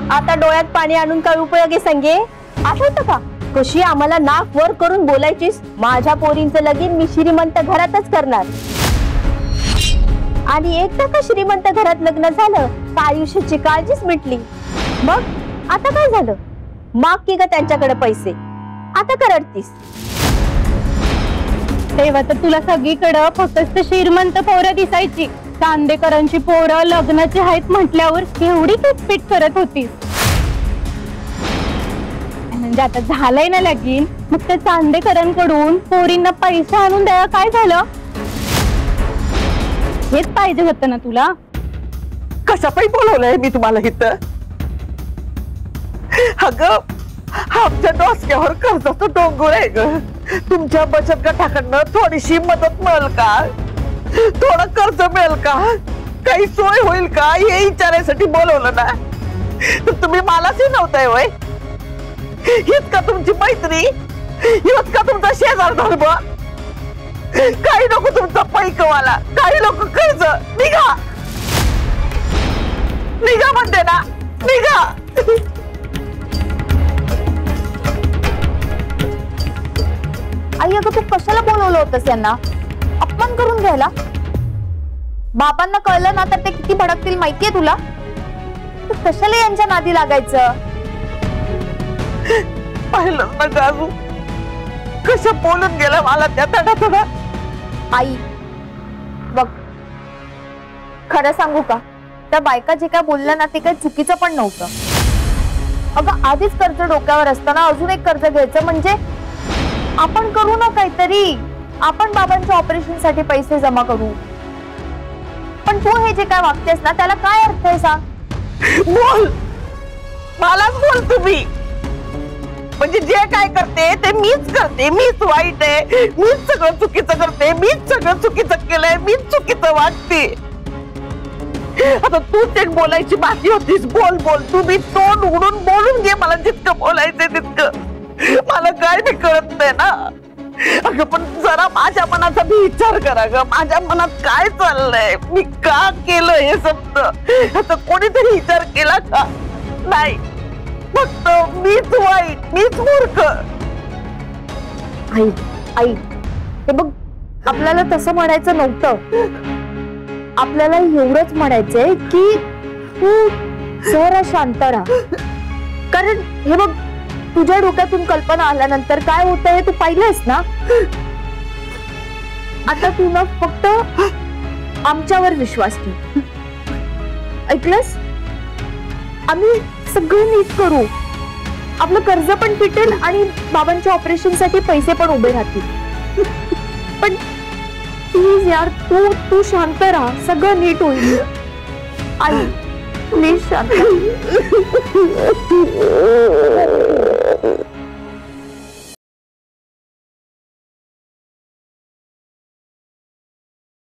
आता डोळ्यात पाणी आणून काय उपयोग आहे संगे? आठवतं का कशी आम्हाला नाक वर करून बोलायचीस, माझ्या पोरींचं लगीन मी श्रीमंत घरातच करणार. आणि एकदा का श्रीमंत घरात लग्न झालं तर आयुष्याची काळजीच मिटली. मग आता काय झालं? माग की ग त्यांच्याकडे पैसे, आता करडतीस. तेव्हा तर तुला सगळीकडं फक्त श्रीमंत पोरं दिसायची. चांदेकरांची पोरं लग्नाची आहेत म्हटल्यावर एवढी किटपिट करत होती. म्हणजे आता झालंय ना लगीन, मग त्या चांदेकरांकडून पोरींना पैसे आणून द्यायला काय झालं? हेच पाहिजे होतं ना तुला. कशापायी बोलवलंय मी तुम्हाला इथं? अगं आमच्या डोसक्यावर कर्जाचं डोंगर आहे ग. तुमच्या बचत गटाकडनं थोडीशी मदत मिळेल का? थोडं कर्ज मिळेल का? काही सोय होईल का हे विचारायसाठी बोलवलं ना. तर तुम्ही मलाच नव्हताय वय? हीच का तुमची मैत्री? हीच का तुमचा शेजार धर्म? काही लोक तुमचा पैकवाला, काही लोक कर्ज. निघा निघा म्हणते ना, निघा. आई अगं तू कशाला बोलवलं होतंस यांना? अपमान करून घ्यायला? बाबांना कळलं ना तर ते किती भडकतील माहितीये तुला? तू कशाला यांच्या नादी लागायचं? पाहिलं ना गाजू कसं बोलून गेलं मला त्या तडा. आई बघ, खरं सांगू का, त्या बायका जे काय बोलल्या ना ते काही चुकीचं पण नव्हतं. अगं आधीच कर्ज डोक्यावर असताना अजून एक कर्ज घ्यायचं म्हणजे आपण करू ना काहीतरी. आपण बाबांच्या ऑपरेशन साठी पैसे जमा करू. पण तू हे जे काय वागतेस ना त्याला काय अर्थ आहे सांग? बोल, मलाच बोल तुम्ही. म्हणजे जे काय करते ते मीच करते, मीच वाईट आहे, मीच सगळं चुकीचं करते, मीच सगळं चुकीचं केलंय, मीच चुकीचं वागते. आता तूच एक बोलायची बाकी होतीस. बोल बोल, तुम्ही तोंड उघडून बोलून घे मला जितकं बोलायचंय तितकं. मला काय बी कळत नाही ना. अगं पण जरा माझ्या मनाचा बी विचार करा ग. माझ्या मनात काय चाललंय, मी का केलं हे शब्द, आता कोणीतरी विचार केला का? नाही, फक्त मीच वाईट, मीच मूर्ख. आई आई हे बघ, आपल्याला तसं म्हणायचं नव्हतं. आपल्याला एवढंच म्हणायचंय की तू जरा शांत राहा. कारण हे बघ, तुझ्या डोक्यातून कल्पना आल्यानंतर काय होतं हे तू पाहिलंस ना. आता तू ना फक्त आमच्यावर विश्वास ठेव, ऐकलंस? आम्ही सगळं नीट करू. आपलं कर्ज पण फिटेल आणि बाबांच्या ऑपरेशन साठी पैसे पण उभे राहतील. पण प्लीज यार, तू शांत राहा, सगळं नीट होईल. आई प्लीज शांत.